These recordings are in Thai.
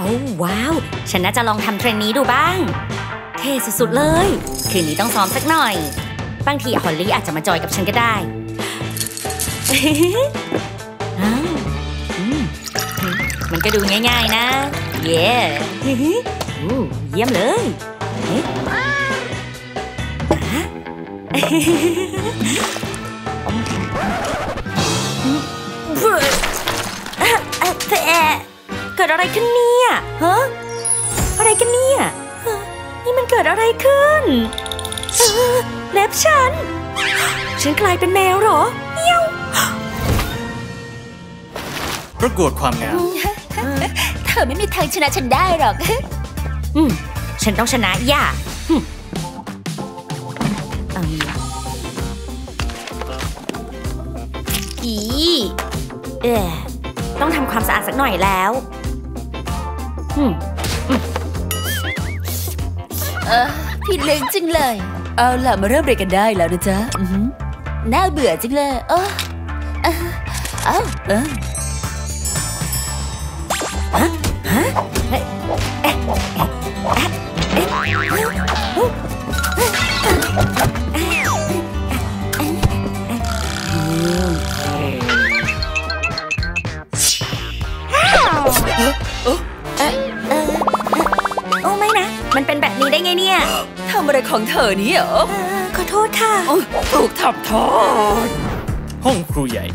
ว้าวฉันน่าจะลองทำเทรนนี้ดูบ้างเท่สุดๆเลยคืนนี้ต้องซ้อมสักหน่อยบางทีฮอลลี่อาจจะมาจอยกับฉันก็ได้มันก็ดูง่ายๆนะเย้เยี่ยมเลยเกิดอะไรขึ้นเนี่ยฮะอะไรกันเนี่ยนี่มันเกิดอะไรขึ้นเล็บฉันกลายเป็นแมวเหรอเมียวประกวดความงามเธอไม่มีทางชนะฉันได้หรอกฉันต้องชนะย่าต้องทำความสะอาดสักหน่อยแล้วผิดเลยจริงเลยเอาล่ะมาเริ่มเรียนกันได้แล้วนะจ๊ะน่าเบื่อจริงเลยไม่นะมันเป็นแบบนี้ได้ไงเนี่ยทำอะไรของเธอนี่เหรอขอโทษค่ะถูกทำโทษห้องครูใหญ่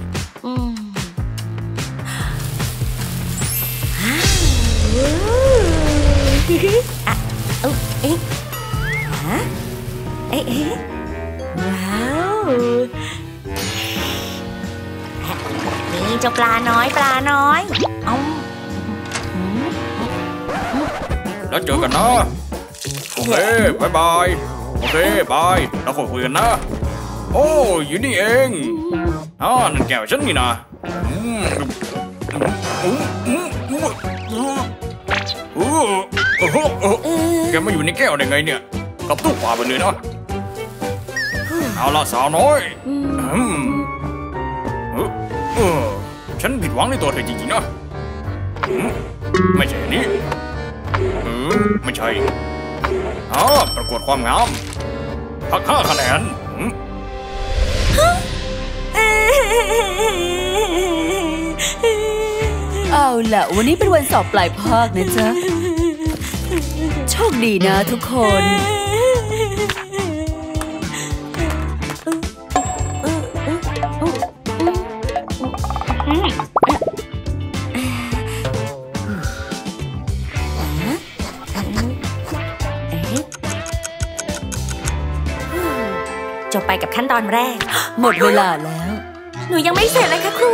ว้าวนี่เจ้าปลาน้อยแล้วเจอกันนะโอเคบายบายโอเคบายแล้วคุยกันนะโอ้อยู่นี่เองนั่นแก้วฉันนี่นะแกมาอยู่ในแก้วได้ไงเนี่ยกับตู้ปลาไปเลยนะเอาล่ะสาวน้อยฉันผิดหวังในตัวเธอจริงๆนะไม่ใช่นี่ไม่ใช่ประกวดความงามพัก5 คะแนนเอาล่ะวันนี้เป็นวันสอบปลายภาคนะจ๊ะโชคดีนะทุกคนจบไปกับขั้นตอนแรกหมดเวลาแล้วหนูยังไม่เสร็จเลยค่ะครู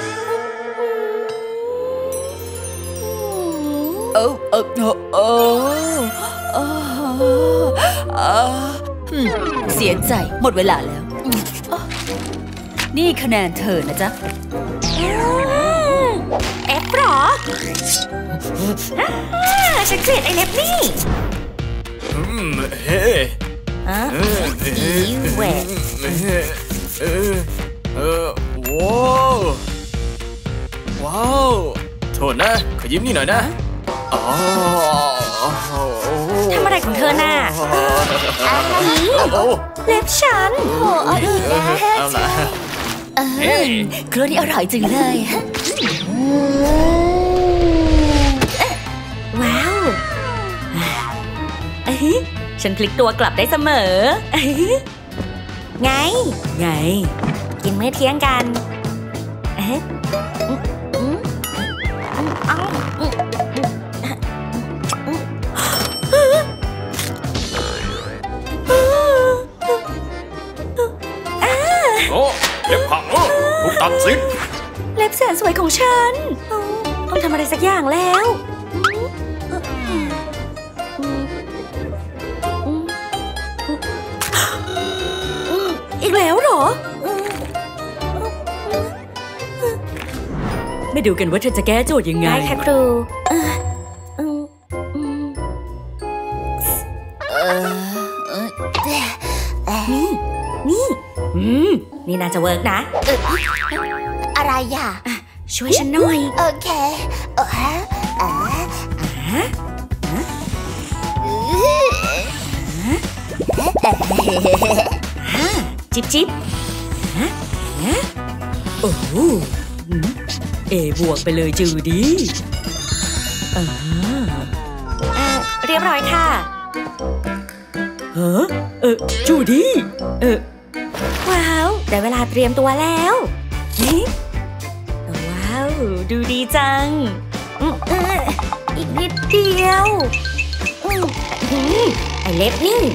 เสียใจหมดเวลาแล้วนี่คะแนนเธอนะจ๊ะ F หรอฉันเกลียดไอ้เล็บนี่อีเวทว้าวโทษนะขอยิ้มนี่หน่อยนะทำอะไรของเธอน่ะเล็บฉันเอาล่ะครัวนี้อร่อยจริงเลยว้าวฉันพลิกตัวกลับได้เสมอไงกินมื้อเที่ยงกันเล็บพังถูกตัดสินเล็บแสนสวยของฉันต้องทำอะไรสักอย่างแล้วอีกแล้วเหรอมาดูกันว่าเธอจะแก้โจทย์ยังไงได้ค่ะครูนี่น่าจะเวิร์กนะอะไรอ่ะช่วยฉันหน่อยโอเคจิบจิบโอ้โหบวกไปเลยจูดี้เรียบร้อยค่ะจูดี้ว้าวได้เวลาเตรียมตัวแล้วว้าวดูดีจังอีกนิดเดียวไอ้เล็บนี่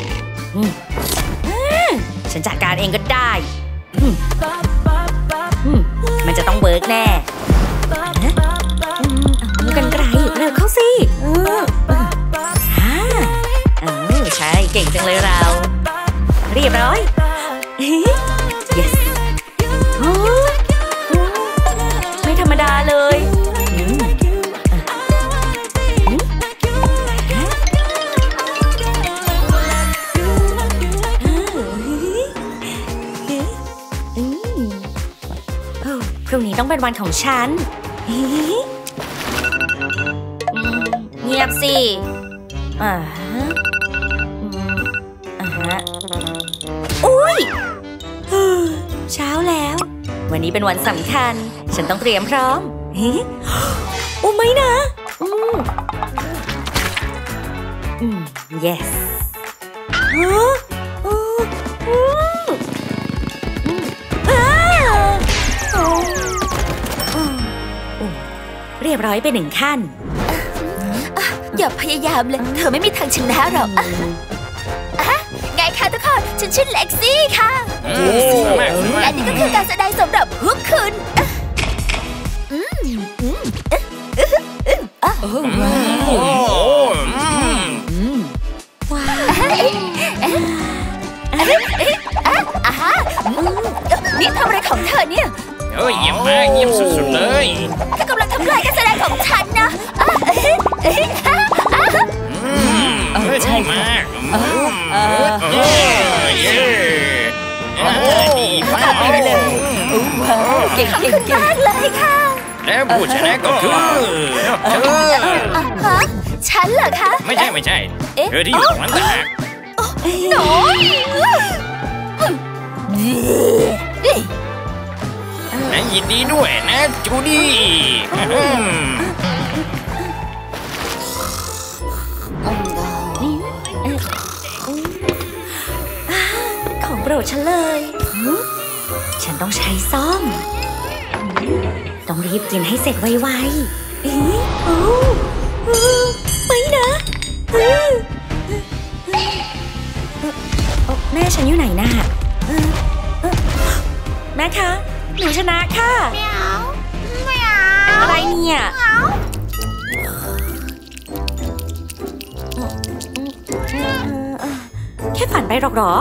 ฉันจัดการเองก็ได้มันจะต้องเวิร์กแน่เอากันไกลเร็วเข้าสิใช่เก่งจังเลยเราเรียบร้อย yes ไม่ธรรมดาเลยพรุ่งนี้ต้องเป็นวันของฉันเงียบสิอุ๊ยเช้าแล้ววันนี้เป็นวันสำคัญฉันต้องเตรียมพร้อมโอ้ไม่นะyes เรียบร้อยไป1 ขั้นอย่าพยายามเลยเธอไม่มีทางชนะหรอกไงคะทุกคนฉันชื่อเล็กซี่ค่ะและนี่ก็คือการแสดงสำหรับพวกคุณนี่ทำอะไรของเธอเนี่ยเยี่ยมมากเยี่ยมสุดๆเลยเธอกำลังทำลายการแสดงของฉันนะใช่มากดีมากเลยเก่งมากเลยค่ะแล้วผู้ชนะก็คือเธอฉันเหรอคะไม่ใช่เธอที่อยู่ตรงนั้นต่างหากหนูยินดีด้วยนะจูดี้ของโปรดฉันเลยฉันต้องใช้ซ่อมต้องรีบกินให้เสร็จไวๆไม่นะแม่ฉันอยู่ไหนน่ะแม่คะหนูชนะค่ะไม่เอาอะไรเนี่ยแค่ฝันไปหรอกเหรอ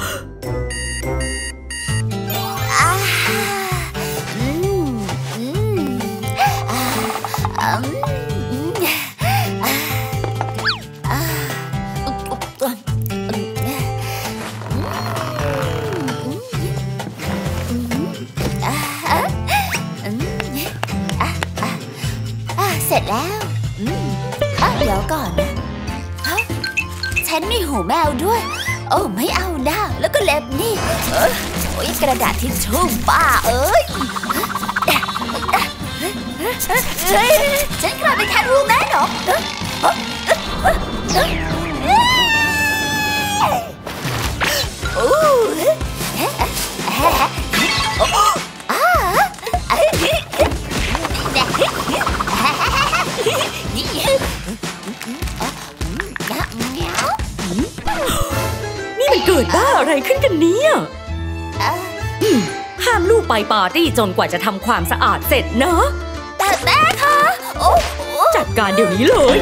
เสร็จแล้วเดี๋ยวก่อนนะฉันมีหูแมวด้วยโอ้ไม่เอาหน้าแล้วก็เล็บนี่โอ้ยกระดาษทิชชู่บ้าเอ้ยฉันกลายเป็นแคทวูแมนเหรอนี่มันเกิดบ้าอะไรขึ้นกันเนี่ยห้ามลูกไปปาร์ตี้จนกว่าจะทำความสะอาดเสร็จเนาะแต่แม่คะจัดการเดี๋ยวนี้เลย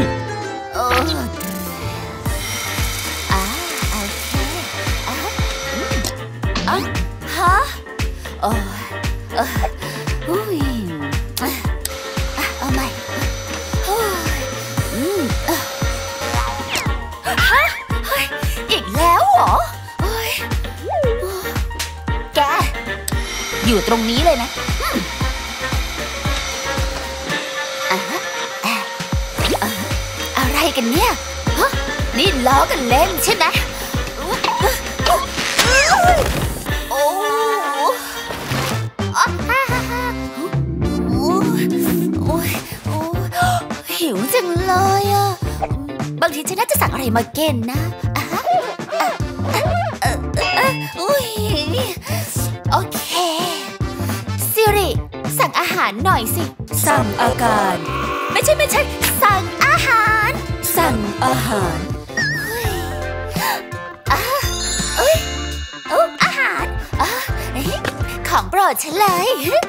เอาใหม่อีกแล้วเหรอแกอยู่ตรงนี้เลยนะอะไรกันเนี่ยฮะนี่ล้อกันเล่นใช่ไหมโอ้หิวจังเลยอ่ะบางทีฉันน่าจะสั่งอะไรมากินนะโอเคซิริสั่งอาหารหน่อยสิสั่งอาการไม่ใช่สั่งอาหารสั่งอาหารอาหารของโปรดฉันเลย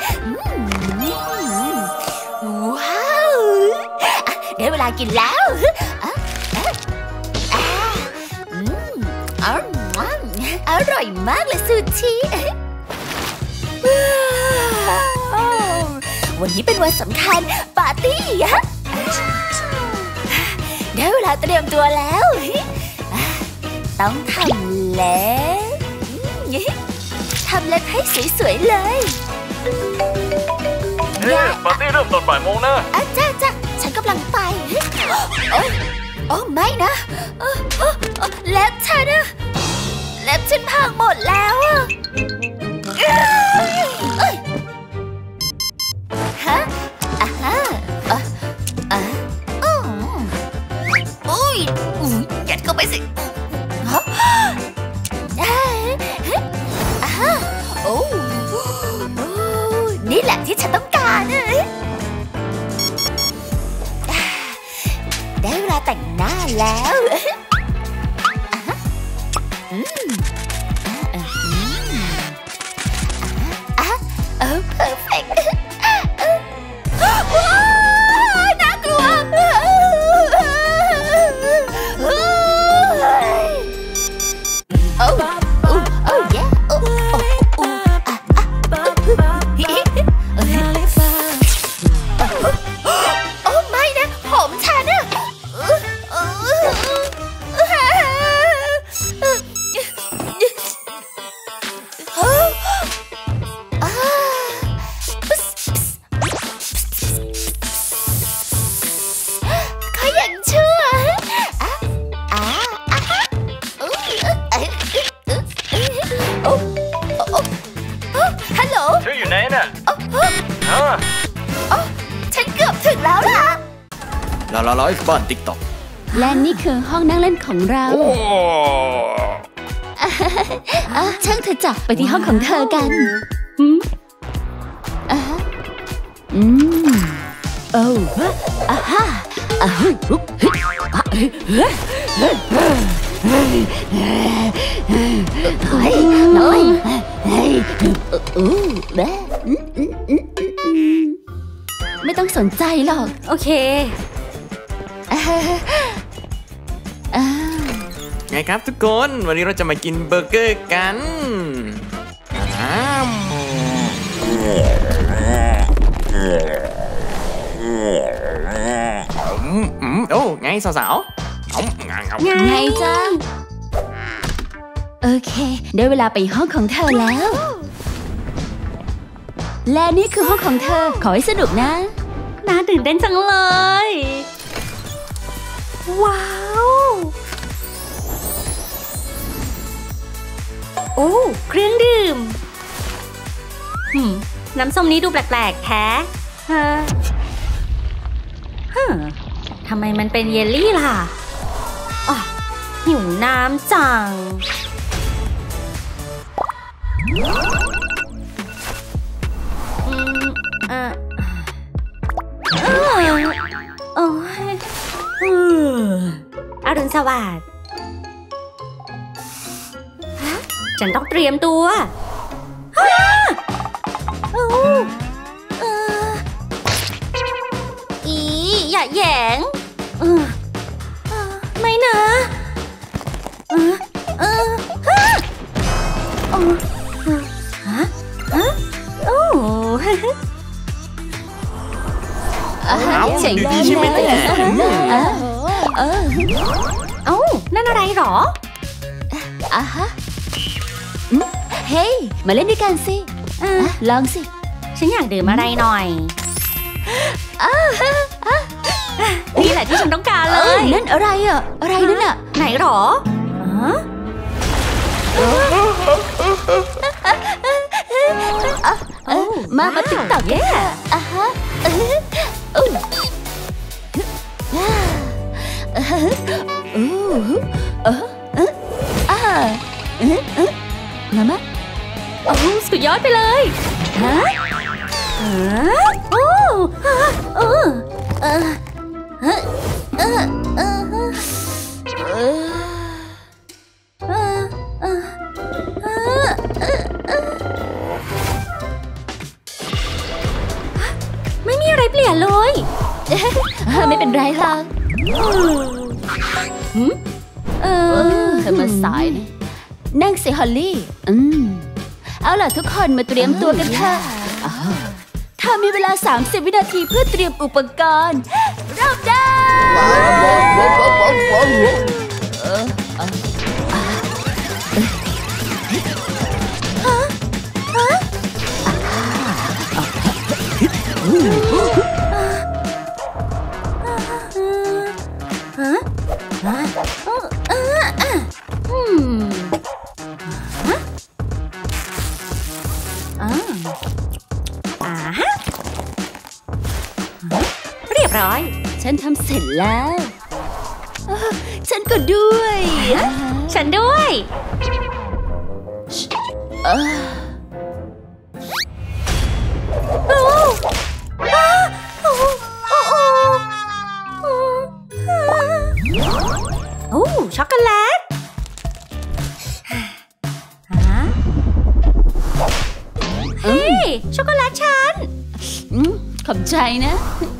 ว้าวได้เวลากินแล้วอร่อยมากเลยซูชิวันนี้เป็นวันสำคัญปาร์ตี้ได้เวลาเตรียมตัวแล้วต้องทำเล็บให้สวยๆเลยปาร์ตี้เริ่มตอนบ่ายโมงนะจ้าฉันกำลังไปโอ้ไม่นะเล็บฉันพังหมดแล้วฮะยัดเข้าไปสินี่แหละที่ฉันต้องการได้เวลาแต่งหน้าแล้วperfect น่ากลัวไม่นะผมฉันเธออยู่ไหนน่ะฉันเกือบถึงแล้วล่ะลาบ้านติ๊กต็อกและนี่คือห้องนั่งเล่นของเราช่างเธอจับไปที่ห้องของเธอกันไม่ต้องสนใจหรอกโอเคไงครับทุกคนวันนี้เราจะมากินเบอร์เกอร์กันโอ้ไงสาวๆไงจ้าโอเคได้เวลาไปห้องของเธอแล้วและนี่คือห้องของเธอขอให้สนุกนะน่าตื่นเต้นจังเลยว้าวโอ้เครื่องดื่มน้ำส้มนี้ดูแปลกๆแท้ทำไมมันเป็นเยลลี่ล่ะหิวน้ำจังอรุณสวัสดิ์ฉันต้องเตรียมตัวอย่าแหยงไม่นะเจ๋งดีใช่ไหมเนี่ยนั่นอะไรหรอเฮ้ยมาเล่นด้วยกันสิลองสิฉันอยากดื่มอะไรหน่อยนี่แหละที่ฉันต้องการเลยนั่นอะไรอ่ะ อะไรนั่นอ่ะไหนหรอมาติ๊กตอกแย่อ่ะฮะมามะโอ้สุดยอดไปเลยฮะโอ้ไม่มีอะไรเปลี่ยนเลยไม่เป็นไรหรอกเธอมาสายนะนั่งสิฮอลลี่เอาล่ะทุกคนมาเตรียมตัวกันค่ะถ้ามีเวลา30 วินาทีเพื่อเตรียมอุปกรณ์เริ่มได้เรียบร้อยฉันทำเสร็จแล้วฉันก็ด้วยฉันด้วยโอ้ช็อกโกแลตเฮ้ยช็อกโกแลตฉันขอบใจนะ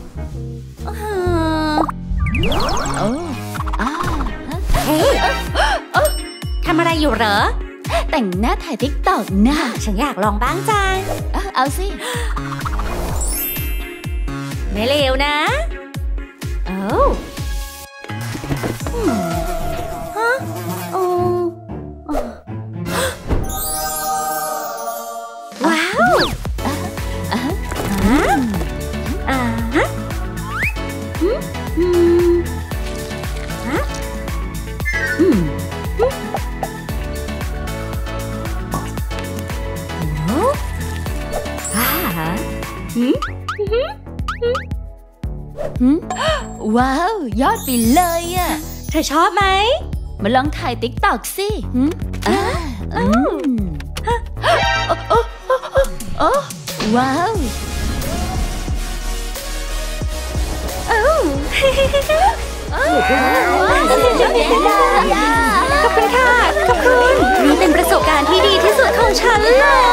เฮ้ยทำอะไรอยู่เหรอแต่งหน้าถ่ายติ๊กต็อกนะฉันอยากลองบ้างจังเอาสิไม่เลวนะว้าวว้าวยอดไปเลยอ่ะเธอชอบไหมมาลองถ่ายติ๊กต็อกสิว้าวขอบคุณค่ะขอบคุณนี่เป็นประสบการณ์ที่ดีที่สุดของฉันเลย